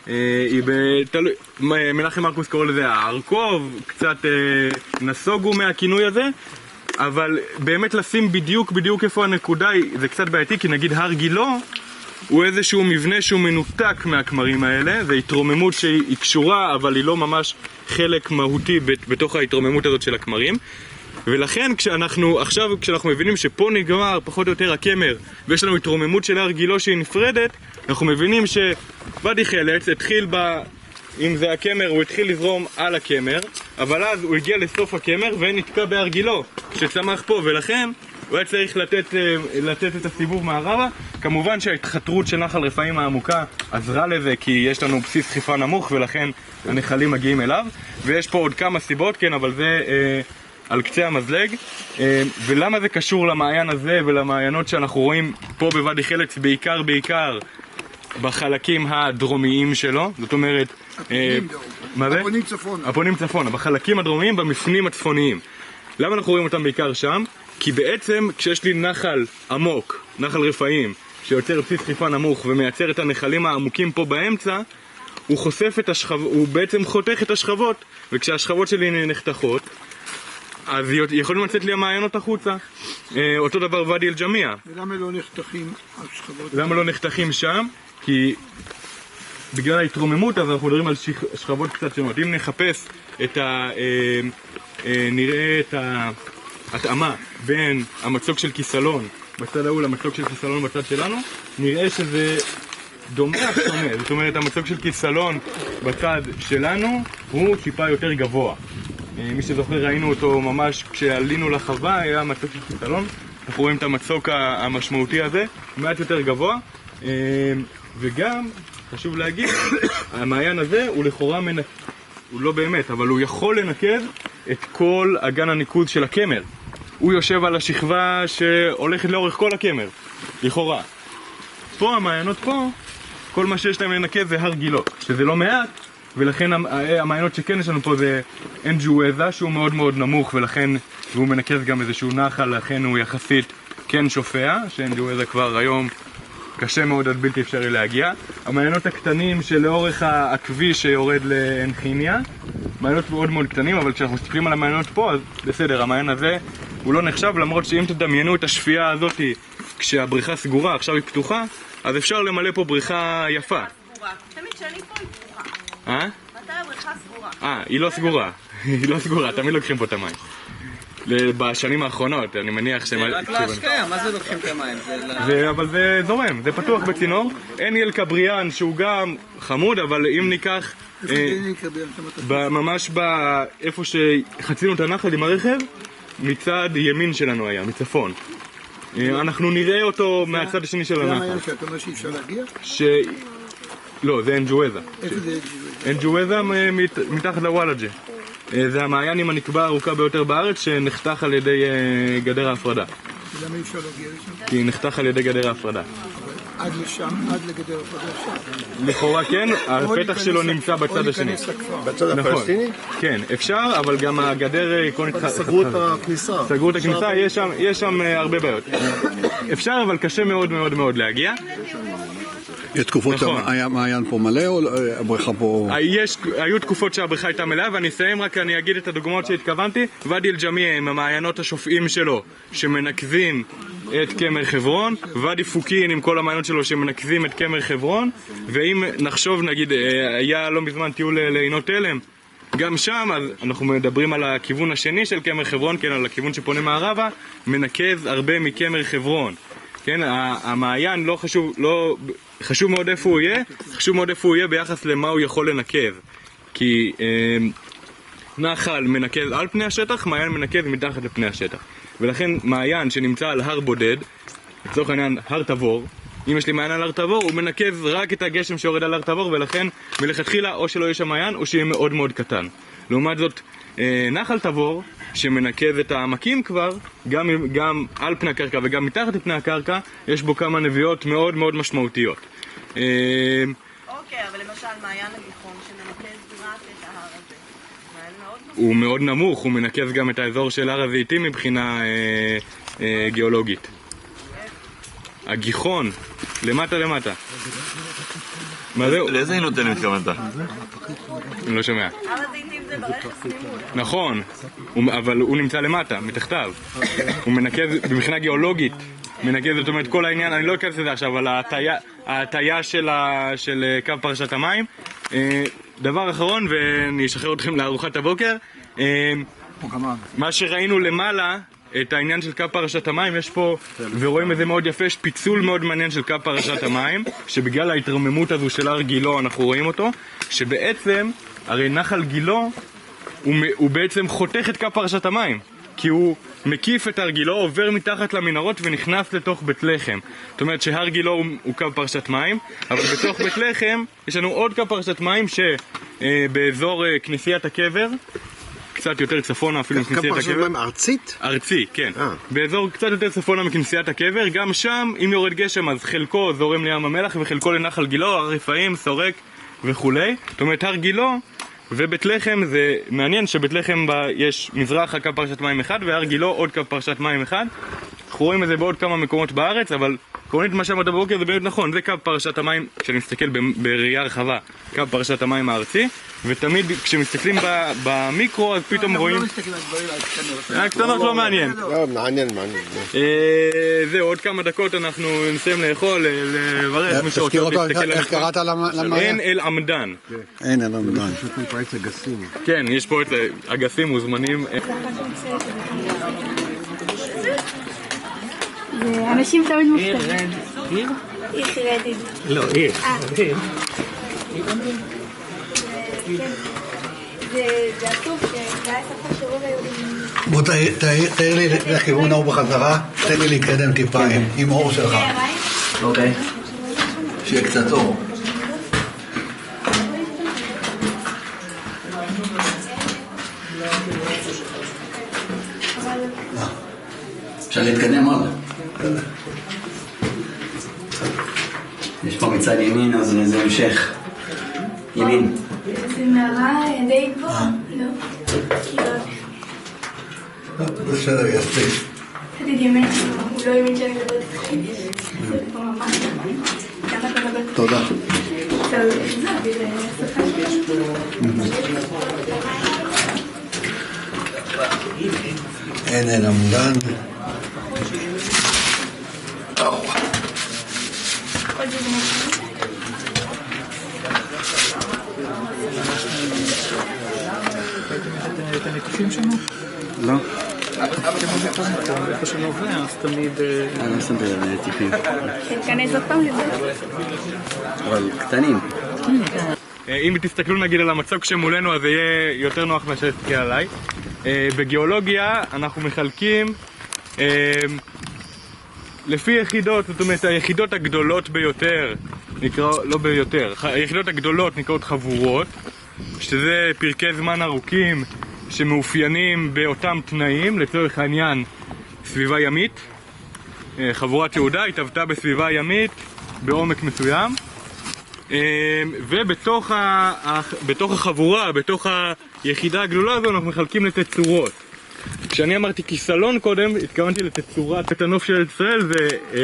Speaker 8: מנחם מרקוס קורא לזה הארכוב, קצת נסוגו מהכינוי הזה, אבל באמת לשים בדיוק איפה הנקודה זה קצת בעייתי, כי נגיד הר גילו הוא איזשהו מבנה שהוא מנותק מהכמרים האלה, זה התרוממות שהיא קשורה אבל היא לא ממש חלק מהותי בתוך ההתרוממות הזאת של הכמרים. ולכן כשאנחנו מבינים שפה נגמר פחות או יותר הקמר ויש לנו התרוממות של הר גילו שהיא נפרדת, אנחנו מבינים שוואדי חלץ התחיל אם זה הקמר, הוא התחיל לזרום על הקמר, אבל אז הוא הגיע לסוף הקמר ונתקע בהר גילו שצמח פה, ולכן הוא היה צריך לתת את הסיבוב מערבה. כמובן שההתחתרות של נחל רפאים העמוקה עזרה לזה, כי יש לנו בסיס דחיפה נמוך ולכן הנחלים מגיעים אליו, ויש פה עוד כמה סיבות, כן, אבל זה על קצה המזלג. ולמה זה קשור למעיין הזה ולמעיינות שאנחנו רואים פה בוואדי חלץ, בעיקר בחלקים הדרומיים שלו, זאת אומרת
Speaker 2: הפונים צפונה.
Speaker 8: הפונים צפונה, בחלקים הדרומיים, במפנים הצפוניים. למה אנחנו רואים אותם בעיקר שם? כי בעצם כשיש לי נחל עמוק, נחל רפאים, שיוצר בסיס דחיפה נמוך ומייצר את הנחלים העמוקים פה באמצע, הוא בעצם חותך את השכבות, וכשהשכבות שלי נחתכות, אז יכולים לצאת לי המעיינות החוצה. אותו דבר ואדי אל-ג'מיע.
Speaker 2: ולמה לא נחתכים השכבות?
Speaker 8: למה לא נחתכים שם? כי בגלל ההתרוממות אז אנחנו מדברים על שכבות קצת שונות. אם נחפש נראה את ההתאמה בין המצוק של כיסלון בצד ההוא למצוק של כיסלון בצד שלנו, נראה שזה דומה אך שונה. זאת אומרת, המצוק של כיסלון בצד שלנו הוא טיפה יותר גבוה. מי שזוכר, ראינו אותו ממש כשעלינו לחווה, היה המצוק של כיסלון. אנחנו רואים את המצוק המשמעותי הזה, מעט יותר גבוה. וגם, חשוב להגיד, המעיין הזה הוא לכאורה הוא לא באמת, אבל הוא יכול לנקז את כל אגן הניקוז של הקמר. הוא יושב על השכבה שהולכת לאורך כל הקמר, לכאורה. פה, המעיינות פה, כל מה שיש להם לנקז זה הר גילה, שזה לא מעט, ולכן המעיינות שכן יש לנו פה זה עין ג'וויזה, שהוא מאוד מאוד נמוך, ולכן הוא מנקז גם איזשהו נחל, לכן הוא יחסית כן שופע, שעין ג'וויזה כבר היום קשה מאוד עד בלתי אפשרי להגיע. המעיינות הקטנים שלאורך הכביש שיורד לעין חיניה, מעיינות מאוד מאוד קטנים, אבל כשאנחנו מסתכלים על המעיינות פה, אז בסדר, המעיין הזה הוא לא נחשב, למרות שאם תדמיינו את השפיעה הזאת כשהבריכה סגורה, עכשיו היא פתוחה, אז אפשר למלא פה בריכה יפה.
Speaker 9: תמיד שאני פה היא פתוחה. מתי הבריכה סגורה?
Speaker 8: היא לא סגורה. היא לא סגורה, תמיד לוקחים פה את המים. בשנים האחרונות, אני מניח שהם...
Speaker 3: רק להשקיה, מה זה לוקחים את המים?
Speaker 8: אבל זה זורם, זה פתוח בצינור. עין אל-כבריאן שהוא גם חמוד, אבל אם ניקח... ממש איפה שחצינו את הנחל עם הרכב, מצד ימין שלנו היה, מצפון. אנחנו נראה אותו מהצד השני של הנחל.
Speaker 2: זה המעיין שאתה אומר שאי אפשר להגיע?
Speaker 8: לא, זה עין ג'וויזה.
Speaker 2: איפה זה
Speaker 8: עין ג'וויזה מתחת לוואלג'ה. זה המעיין עם הנקבה הארוכה ביותר בארץ שנחתך על ידי גדר ההפרדה.
Speaker 2: למה אי אפשר להגיע לשם?
Speaker 8: כי נחתך על ידי גדר ההפרדה.
Speaker 2: עד לשם, עד לגדר ההפרדה שם.
Speaker 8: לכאורה כן, הפתח שלו נמצא בצד השני.
Speaker 4: בצד הפלסטיני?
Speaker 8: כן, אפשר, אבל גם הגדר...
Speaker 4: סגרו את הכניסה.
Speaker 8: סגרו את הכניסה, יש שם הרבה בעיות. אפשר, אבל קשה מאוד מאוד מאוד להגיע.
Speaker 7: יש תקופות שהמעיין פה מלא או הבריכה פה...
Speaker 8: היו תקופות שהבריכה הייתה מלאה, ואני אסיים רק, אני אגיד את הדוגמאות שהתכוונתי. ואדי אל-ג'מיע עם המעיינות השופעים שלו שמנקזים את קמר חברון, ואדי פוקין עם כל המעיינות שלו שמנקזים את קמר חברון, ואם נחשוב, נגיד, היה לא מזמן טיול לעינות תלם, גם שם, אז אנחנו מדברים על הכיוון השני של קמר חברון, כן, על הכיוון שפונה מערבה, מנקז הרבה מקמר חברון. כן, המעיין לא חשוב, חשוב מאוד איפה הוא יהיה, חשוב מאוד איפה הוא יהיה ביחס למה הוא יכול לנקז. כי נחל מנקז על פני השטח, מעיין מנקז מתחת לפני השטח. ולכן מעיין שנמצא על הר בודד, לצורך העניין הר תבור, אם יש לי מעיין על הר תבור, הוא מנקז רק את הגשם שיורד על הר תבור, ולכן מלכתחילה או שלא יהיה שם מעיין או שיהיה מאוד מאוד קטן. לעומת זאת, נחל תבור, שמנקז את העמקים כבר, גם על פני הקרקע וגם מתחת לפני הקרקע, יש בו כמה נביאות מאוד מאוד משמעותיות.
Speaker 9: אוקיי, אבל למשל מעיין הגיחון שמנקז רק את ההר הזה, מעיין מאוד נמוך.
Speaker 8: הוא מאוד נמוך, הוא מנקז גם את האזור של הר הזיתים מבחינה גיאולוגית. הגיחון, למטה. מה זהו?
Speaker 10: לאיזה עינות תלם התכוונת?
Speaker 8: אני לא שומע.
Speaker 9: הר הזיתים זה ברכס ממול.
Speaker 8: נכון, אבל הוא נמצא למטה, מתחתיו. הוא מנקז, מבחינה גיאולוגית, מנקז, זאת אומרת, כל העניין, אני לא אכנס לזה עכשיו, אבל ההטיה של קו פרשת המים. דבר אחרון, ואני אשחרר אתכם לארוחת הבוקר. מה שראינו למעלה, את העניין של קו פרשת המים, יש פה, ורואים את זה מאוד יפה, יש פיצול מאוד מעניין של קו פרשת המים, שבגלל ההתרוממות הזו של הר גילה אנחנו רואים אותו, שבעצם, הרי נחל גילה, הוא בעצם חותך את קו פרשת המים, כי הוא מקיף את הר גילה, עובר מתחת למנהרות ונכנס לתוך בית לחם. זאת אומרת שהר גילה הוא קו פרשת מים, אבל בתוך בית לחם יש לנו עוד קו פרשת מים שבאזור כנסיית הקבר, קצת יותר צפונה אפילו מכנסיית הקבר.
Speaker 4: קו פרשת מים ארצית?
Speaker 8: ארצי, כן. באזור קצת יותר צפונה מכנסיית הקבר, גם שם, אם יורד גשם, אז חלקו זורם לים המלח וחלקו לנחל גילה, הר רפאים, סורק וכולי. זאת אומרת, הר גילה ובית לחם, זה מעניין שבית לחם יש מזרחה קו פרשת מים אחד, והר גילה עוד קו פרשת מים אחד. אנחנו רואים את זה בעוד כמה מקומות בארץ, אבל עקרונית מה שאמרת בבוקר זה באמת נכון, זה קו פרשת המים, כשאני מסתכל בראייה רחבה, קו פרשת המים הארצי, ותמיד כשמסתכלים במיקרו אז פתאום רואים...
Speaker 2: לא מסתכלים על הדברים הקטנות.
Speaker 8: הקטנות לא מעניין.
Speaker 4: לא, מעניין.
Speaker 8: זהו, עוד כמה דקות אנחנו נסיים לאכול, לברך, מי שרוצה להסתכל...
Speaker 7: איך קראת למעיין?
Speaker 8: עין אל עמדן.
Speaker 7: עין אל עמדן.
Speaker 8: כן, יש פה את אגסים מוזמנים.
Speaker 6: אנשים תמיד מופתעים. עיר חרדית.
Speaker 3: לא, עיר.
Speaker 6: זה עצוב שזה היה ספר שרוב היהודים...
Speaker 7: בוא תאיר לי לכיוון האור בחזרה, תן לי להתקדם טיפה עם אור שלך.
Speaker 3: אוקיי.
Speaker 7: שיהיה קצת אור.
Speaker 3: אפשר להתקדם עוד. יש פה מצד ימין, אז זה המשך. ימין.
Speaker 6: זה מערה די גבוהה, לא?
Speaker 7: בסדר, יספיק.
Speaker 6: חתיתי ימין, הוא לא ימין שאני מדברת איתכם. זה פה ממש. כמה אתה מדבר?
Speaker 7: תודה. עין אל עמדן.
Speaker 3: את הניקופים שם?
Speaker 7: לא.
Speaker 3: איפה שנובע, אז תמיד...
Speaker 7: אני לא סנדר טיפים.
Speaker 6: תתכנס עוד פעם לזה.
Speaker 7: אבל קטנים.
Speaker 8: אם תסתכלו נגיד על המצוק שמולנו אז זה יהיה יותר נוח מאשר להסתכל עליי. בגיאולוגיה אנחנו מחלקים לפי יחידות, זאת אומרת היחידות הגדולות ביותר, לא ביותר, היחידות הגדולות נקראות חבורות, שזה פרקי זמן ארוכים שמאופיינים באותם תנאים, לצורך העניין סביבה ימית. חבורת יהודה התהוותה בסביבה ימית בעומק מסוים, ובתוך החבורה, בתוך היחידה הגדולה הזו אנחנו מחלקים לתצורות. כשאני אמרתי כיסלון קודם, התכוונתי לתצורת הנוף של ישראל, זה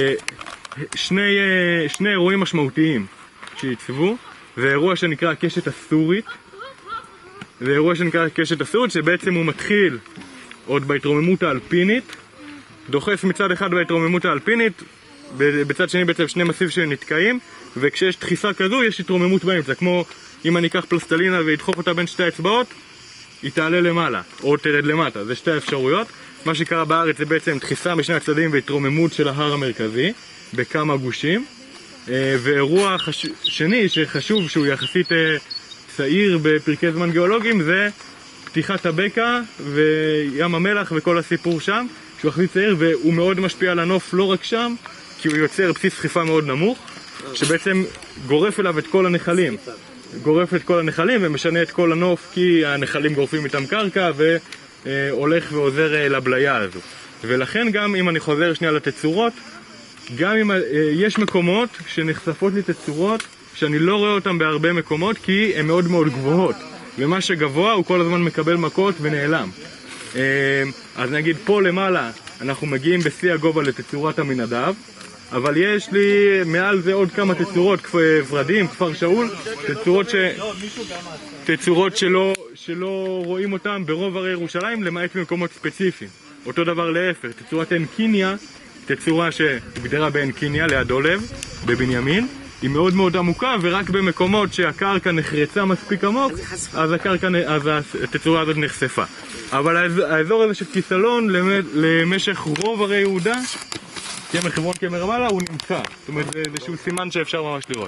Speaker 8: שני אירועים משמעותיים שעיצבו. זה אירוע שנקרא הקשת הסורית, זה אירוע שנקרא הקשת הסורית שבעצם הוא מתחיל עוד בהתרוממות האלפינית, דוחס מצד אחד בהתרוממות האלפינית, בצד שני בעצם שני מסיב שנתקעים, וכשיש דחיסה כזו יש התרוממות באמצע, כמו אם אני אקח פלסטלינה וידחוף אותה בין שתי האצבעות, היא תעלה למעלה, או תרד למטה, זה שתי האפשרויות. מה שקרה בארץ זה בעצם דחיסה משני הצדדים והתרוממות של ההר המרכזי, בכמה גושים. ואירוע שני שחשוב שהוא יחסית צעיר בפרקי זמן גיאולוגיים, זה פתיחת הבקע וים המלח וכל הסיפור שם, שהוא יחסית צעיר והוא מאוד משפיע על הנוף לא רק שם, כי הוא יוצר בסיס דחיפה מאוד נמוך, שבעצם גורף אליו את כל הנחלים. גורף את כל הנחלים ומשנה את כל הנוף, כי הנחלים גורפים איתם קרקע והולך ועוזר לבליה הזו. ולכן גם אם אני חוזר שנייה לתצורות, גם אם יש מקומות שנחשפות לי תצורות שאני לא רואה אותם בהרבה מקומות, כי הן מאוד מאוד גבוהות, ומה שגבוה הוא כל הזמן מקבל מכות ונעלם. אז נגיד פה למעלה אנחנו מגיעים בשיא הגובה לתצורת המנדב, אבל יש לי מעל זה עוד כמה תצורות, ורדים, כפר שאול, תצורות שלא רואים אותם ברוב הרי ירושלים, למעט במקומות ספציפיים. אותו דבר להפך, תצורת עין קיניה, תצורה שהוגדרה בעין קיניה ליד עולב בבנימין, היא מאוד מאוד עמוקה, ורק במקומות שהקרקע נחרצה מספיק עמוק, אז התצורה הזאת נחשפה. אבל האזור הזה של כיסלון למשך רוב הרי יהודה, כמחברון כמרמאללה, הוא נמצא. זאת אומרת, זה איזשהו סימן שאפשר ממש לראות.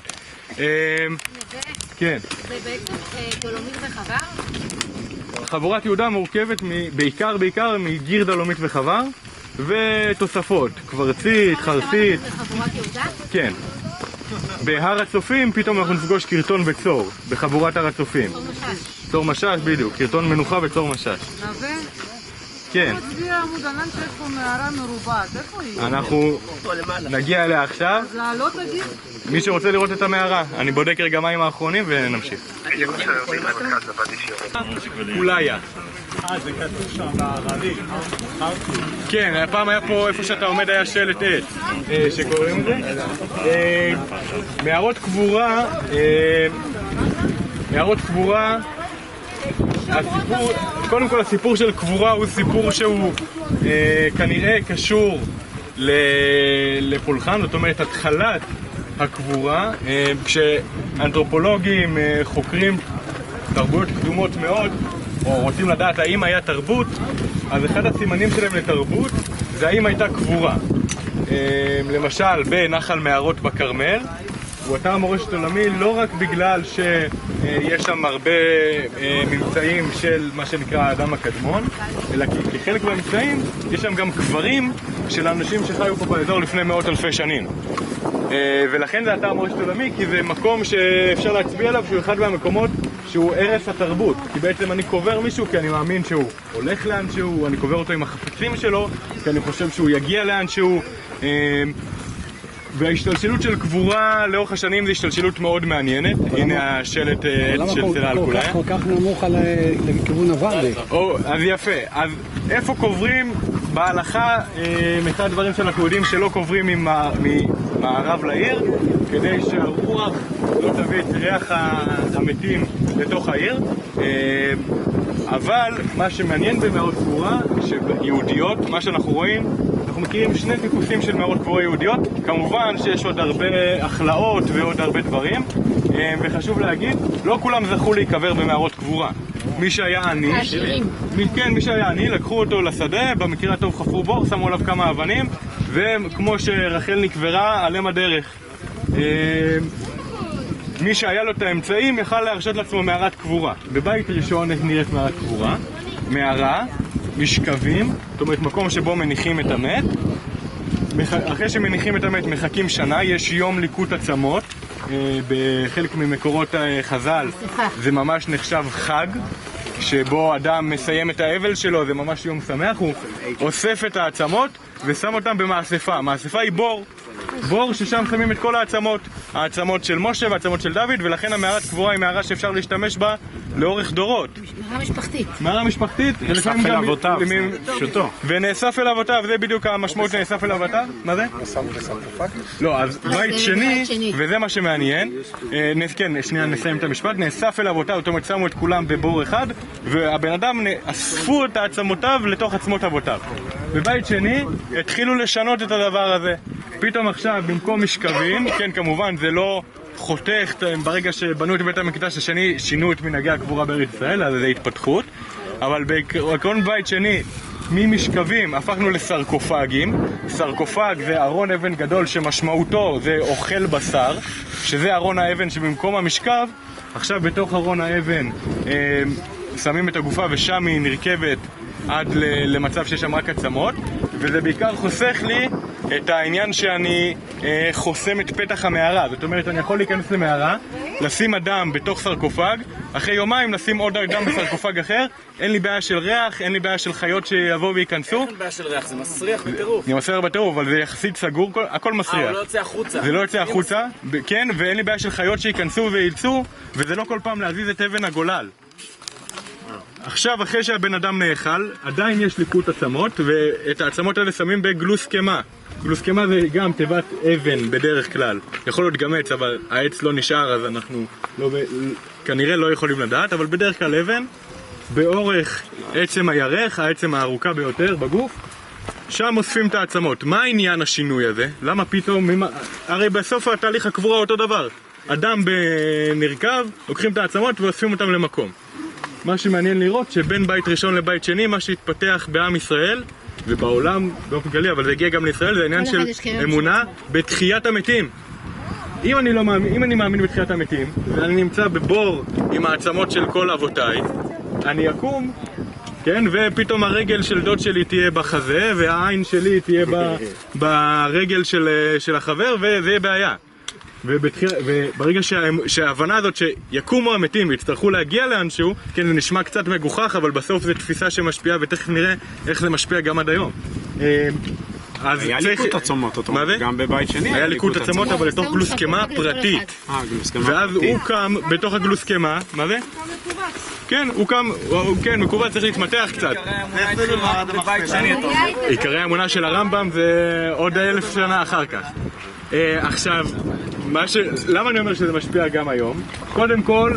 Speaker 8: כן.
Speaker 6: זה בעצם דולומית וחבר?
Speaker 8: חבורת יהודה מורכבת בעיקר מגיר דולומית וחבר, ותוספות, קברצית, חרסית.
Speaker 6: זה חבורת יהודה?
Speaker 8: כן. בהר הצופים פתאום אנחנו נפגוש קרטון וצור, בחבורת הר הצופים. צור משש, בדיוק, קרטון מנוחה וצור משש.
Speaker 9: נווה?
Speaker 8: כן.
Speaker 9: הוא מצביע עמוד ענן שיש פה מערה מרובעת, איפה היא?
Speaker 8: אנחנו נגיע אליה עכשיו.
Speaker 9: אז לעלות תגיד?
Speaker 8: מי שרוצה לראות את המערה, אני בודק רגע מים האחרונים ונמשיך. אוליה. זה כתוב שם בערבית. כן, הפעם היה פה, איפה שאתה עומד היה שלט עץ שקוראים לזה. מערות קבורה, הסיפור, קודם כל הסיפור של קבורה הוא סיפור שהוא כנראה קשור לפולחן, זאת אומרת התחלת הקבורה, כשאנתרופולוגים חוקרים תרבויות קדומות מאוד, או רוצים לדעת האם היה תרבות, אז אחד הסימנים שלהם לתרבות זה האם הייתה קבורה. למשל בנחל מערות בכרמל, הוא אתר מורשת עולמי לא רק בגלל שיש שם הרבה ממצאים של מה שנקרא האדם הקדמון, אלא כי כחלק מהממצאים יש שם גם קברים של אנשים שחיו פה באזור לפני מאות אלפי שנים. ולכן זה אתר מורשת עולמי, כי זה מקום שאפשר להצביע עליו שהוא אחד מהמקומות שהוא ערש התרבות. כי בעצם אני קובר מישהו כי אני מאמין שהוא הולך לאנשהו, אני קובר אותו עם החפצים שלו, כי אני חושב שהוא יגיע לאנשהו. וההשתלשלות של קבורה לאורך השנים זה השתלשלות מאוד מעניינת. הנה השלט של סלע על כולה.
Speaker 7: כל כך נמוך לכיוון הוואדי.
Speaker 8: אז יפה. אז איפה קוברים? בהלכה, אחד הדברים שאנחנו יודעים שלא קוברים ממערב לעיר, כדי שהרוח לא תביא את ריח המתים לתוך העיר. אבל מה שמעניין במערות קבורה, שיהודיות, מה שאנחנו רואים, אנחנו מכירים שני טיפוסים של מערות קבורה יהודיות. כמובן שיש עוד הרבה הכלאות ועוד הרבה דברים, וחשוב להגיד, לא כולם זכו להיקבר במערות קבורה. מי שהיה עני, מי שהיה עני, לקחו אותו לשדה, במקרה הטוב חפרו בור, שמו עליו כמה אבנים, וכמו שרחל נקברה, עליהם הדרך. מי שהיה לו את האמצעים יכל להרשות לעצמו מערת קבורה. בבית ראשון נראית מערת קבורה, מערה, משכבים, זאת אומרת מקום שבו מניחים את המת. אחרי שמניחים את המת מחכים שנה, יש יום ליקוט עצמות. בחלק ממקורות חז"ל זה ממש נחשב חג, שבו אדם מסיים את האבל שלו, זה ממש יום שמח. הוא אוסף את העצמות ושם אותם במאספה. מאספה היא בור ששם שמים את כל העצמות, העצמות של משה והעצמות של דוד, ולכן המערת קבורה היא מערה שאפשר להשתמש בה לאורך דורות.
Speaker 10: מערה משפחתית.
Speaker 8: מערה משפחתית,
Speaker 5: נאסף אל אבותיו, פשוטו.
Speaker 8: ונאסף אל אבותיו, זה בדיוק המשמעות נאסף אל אבותיו. מה זה? לא, אז בית שני, וזה מה שמעניין. כן, שנייה נסיים את המשפט. נאסף אל אבותיו, זאת אומרת שמו את כולם בבור אחד, והבן אדם אספו את העצמותיו לתוך עצמות אבותיו. בבית שני התחילו לשנות את הדבר הזה. פתאום עכשיו במקום משכבים, כן כמובן זה לא חותך, ברגע שבנו את בית המקדש השני שינו את מנהגי הקבורה בארץ ישראל, אז זה התפתחות. אבל בעקרון בית שני ממשכבים הפכנו לסרקופגים. סרקופג זה ארון אבן גדול שמשמעותו זה אוכל בשר, שזה ארון האבן שבמקום המשכב. עכשיו בתוך ארון האבן שמים את הגופה ושם היא נרכבת עד למצב שיש שם רק עצמות, וזה בעיקר חוסך לי את העניין שאני חוסם את פתח המערה. זאת אומרת, אני יכול להיכנס למערה, לשים אדם בתוך סרקופג, אחרי יומיים לשים עוד אדם בסרקופג אחר, אין לי בעיה של ריח, אין לי בעיה של חיות שיבואו וייכנסו.
Speaker 5: אין בעיה של ריח, זה מסריח בטירוף.
Speaker 8: זה מסריח בטירוף, אבל זה יחסית סגור, הכל מסריח.
Speaker 5: הוא לא יוצא החוצה.
Speaker 8: זה לא יוצא החוצה, כן, ואין לי בעיה של חיות שייכנסו וילצו, וזה לא כל פעם להזיז את אבן הגולל. עכשיו, אחרי שהבן אדם נאכל, עדיין יש ליקוט עצמות, ואת העצמות האלה שמים בגלוסקמה. גלוסקמה זה גם תיבת אבן בדרך כלל. יכול להיות גם עץ, אבל העץ לא נשאר, אז אנחנו כנראה לא יכולים לדעת, אבל בדרך כלל אבן, באורך עצם הירך, העצם הארוכה ביותר בגוף, שם אוספים את העצמות. מה העניין השינוי הזה? למה פתאום? הרי בסוף התהליך הקבורה אותו דבר. אדם בנרכב, לוקחים את העצמות ואוספים אותם למקום. מה שמעניין לראות שבין בית ראשון לבית שני, מה שהתפתח בעם ישראל ובעולם באופן כללי, אבל זה הגיע גם לישראל, זה העניין של אמונה בתחיית המתים. אם אני מאמין בתחיית המתים ואני נמצא בבור עם העצמות של כל אבותיי, אני אקום, כן, ופתאום הרגל של דוד שלי תהיה בחזה והעין שלי תהיה ברגל של החבר, וזה יהיה בעיה. וברגע שההבנה הזאת שיקומו המתים ויצטרכו להגיע לאנשהו, כן, זה נשמע קצת מגוחך, אבל בסוף זו תפיסה שמשפיעה, ותכף נראה איך זה משפיע גם עד היום. היה ליקוט עצמות אותו, גם בבית שני
Speaker 5: היה ליקוט עצמות, אבל לתוך גלוסקמה פרטית. ואז הוא קם בתוך הגלוסקמה, מה זה? כן, הוא קם, כן, מקובץ, צריך להתמתח קצת. עיקרי האמונה של הרמב"ם זה עוד 1000 שנה אחר כך. עכשיו, למה אני אומר שזה משפיע גם היום? קודם כל,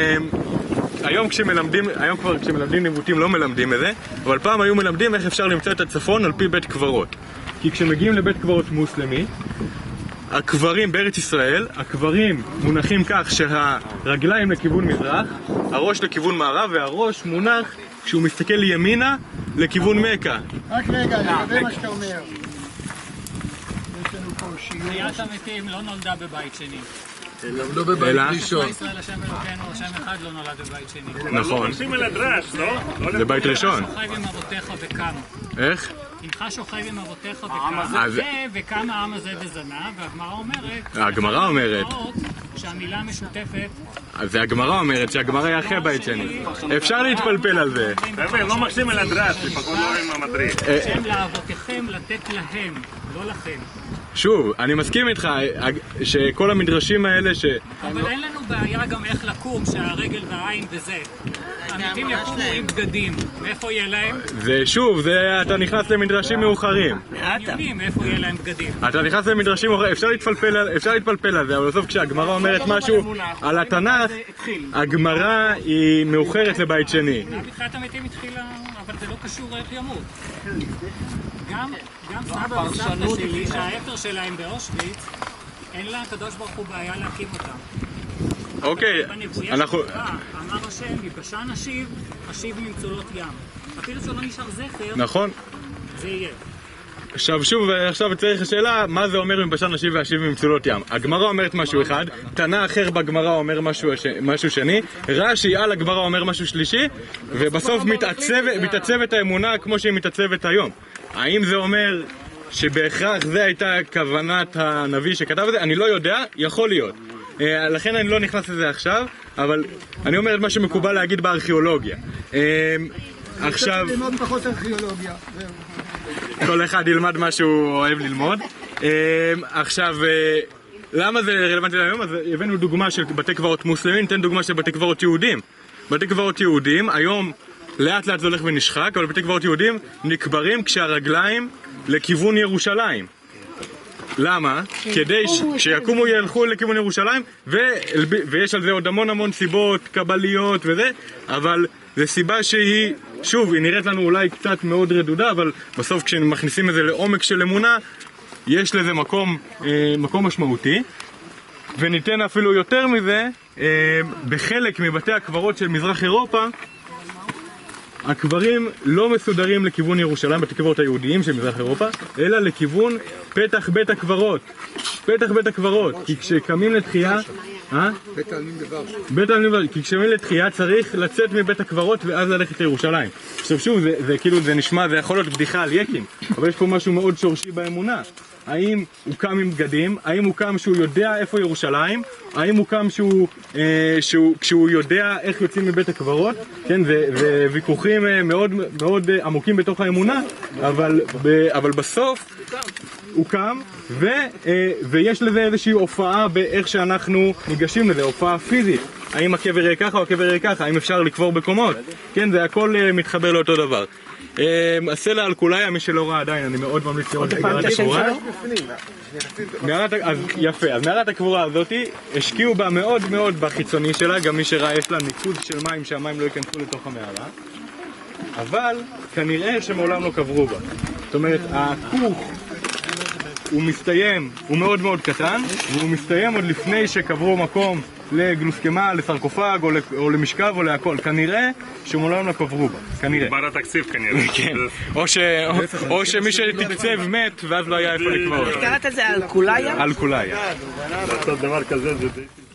Speaker 5: היום כבר כשמלמדים ניווטים לא מלמדים את זה, אבל פעם היו מלמדים איך אפשר למצוא את הצפון על פי בית קברות. כי כשמגיעים לבית קברות מוסלמי, הקברים בארץ ישראל, הקברים מונחים כך שהרגליים לכיוון מזרח, הראש לכיוון מערב, והראש מונח כשהוא מסתכל ימינה לכיוון מקה.
Speaker 2: רק רגע, לגבי מה שאתה אומר. יש לנו פה שיעור.
Speaker 10: חיית המתים לא נולדה בבית שני.
Speaker 2: לא בבית ראשון.
Speaker 10: ישראל השם אלוקינו, השם אחד לא נולד בבית שני.
Speaker 8: נכון.
Speaker 5: הולכים אל הדרש, לא?
Speaker 8: זה בית ראשון.
Speaker 10: שוכב עם אבותיך וקם.
Speaker 8: איך?
Speaker 10: הנך שוכב עם אבותיך וקם, וקם העם הזה וזנה,
Speaker 8: הגמרא אומרת
Speaker 10: שהמילה משותפת.
Speaker 8: זה הגמרא אומרת שהגמרא היא אחרי בית שני. אפשר להתפלפל על זה.
Speaker 5: חבר'ה, לא מקשים אל הדרש, לפחות לא עם המדריך.
Speaker 10: השם לאבותיכם לתת להם, לא לכם.
Speaker 8: שוב, אני מסכים איתך שכל המדרשים האלה
Speaker 10: אבל אין לנו בעיה גם איך לקום, שהרגל והעין וזה. המתים יקומו עם בגדים, מאיפה יהיה להם?
Speaker 8: זה שוב, אתה נכנס למדרשים מאוחרים.
Speaker 10: עניונים, מאיפה יהיה להם בגדים?
Speaker 8: אתה נכנס למדרשים מאוחרים, אפשר להתפלפל על זה, אבל בסוף כשהגמרא אומרת משהו על התנ"ך, הגמרא היא מאוחרת לבית שני.
Speaker 10: בתחילת המתים התחילה, אבל זה לא קשור איך ימות. גם סבא וסבתא שלי, שהאפר שלהם באושוויץ, אין לה הקדוש ברוך הוא בעיה להקים אותם.
Speaker 8: אוקיי, אנחנו...
Speaker 10: אמר השם, מבשן אשיב ממצולות ים. אפילו שלא נשאר זכר,
Speaker 8: נכון.
Speaker 10: זה יהיה.
Speaker 8: עכשיו צריך השאלה, מה זה אומר מבשן אשיב ממצולות ים? הגמרא אומרת משהו אחד, תנא אחר בגמרא אומר משהו שני, רש"י על הגמרא אומר משהו שלישי, ובסוף מתעצבת האמונה כמו שהיא מתעצבת היום. האם זה אומר שבהכרח זה הייתה כוונת הנביא שכתב את זה? אני לא יודע, יכול להיות. לכן אני לא נכנס לזה עכשיו, אבל אני אומר את מה שמקובל להגיד בארכיאולוגיה. עכשיו...
Speaker 2: ללמוד פחות ארכיאולוגיה.
Speaker 8: כל אחד ילמד מה שהוא אוהב ללמוד. עכשיו, למה זה רלוונטי להיום? אז הבאנו דוגמה של בתי קברות מוסלמים, ניתן דוגמה של בתי קברות יהודים. בתי קברות יהודים, היום לאט לאט זה הולך ונשחק, אבל בתי קברות יהודים נקברים כשהרגליים לכיוון ירושלים. למה? כדי שיקומו ילכו לכיוון ירושלים, ויש על זה עוד המון סיבות קבליות וזה, אבל זו סיבה שהיא, שוב, היא נראית לנו אולי קצת מאוד רדודה, אבל בסוף כשמכניסים את זה לעומק של אמונה, יש לזה מקום משמעותי. וניתן אפילו יותר מזה, בחלק מבתי הקברות של מזרח אירופה, הקברים לא מסודרים לכיוון ירושלים, בתי קברות היהודיים של מזרח אירופה, אלא לכיוון פתח בית הקברות. פתח בית הקברות, כי כשקמים לתחייה...
Speaker 2: בית העלמין דבר.
Speaker 8: בית העלמין דבר, כי כשקמים לתחייה צריך לצאת מבית הקברות ואז ללכת לירושלים. עכשיו שוב, זה כאילו, זה נשמע, זה יכול להיות בדיחה על יקים, אבל יש פה משהו מאוד שורשי באמונה. האם הוא קם עם בגדים? האם הוא קם שהוא יודע איפה ירושלים? האם הוא קם כשהוא יודע איך יוצאים מבית הקברות? כן, זה ויכוחים מאוד עמוקים בתוך האמונה, אבל בסוף הוא קם, ויש לזה איזושהי הופעה באיך שאנחנו ניגשים לזה, הופעה פיזית. האם הקבר יהיה ככה או הקבר יהיה ככה? האם אפשר לקבור בקומות? כן, זה הכל מתחבר לאותו דבר. הסלע על קולאיה, מי שלא ראה עדיין, אני מאוד ממליץ לראות את מערת הקבורה. יפה, אז מערת הקבורה הזאת השקיעו בה מאוד בחיצוני שלה, גם מי שראה יש לה ניקוז של מים שהמים לא ייכנסו לתוך המערה, אבל כנראה שמעולם לא קברו בה. זאת אומרת, הכוך הוא מסתיים, הוא מאוד קטן, והוא מסתיים עוד לפני שקברו מקום לגלוסקמה, לסרקופג או למשכב או להכל. כנראה שמעולם לא קברו בה, כנראה.
Speaker 5: בעד התקציב כנראה.
Speaker 8: כן, או שמי שתקצב מת ואז לא היה איפה לקבור.
Speaker 9: קראת את זה על קולאיה?
Speaker 8: על קולאיה.
Speaker 5: לעשות דבר כזה זה די...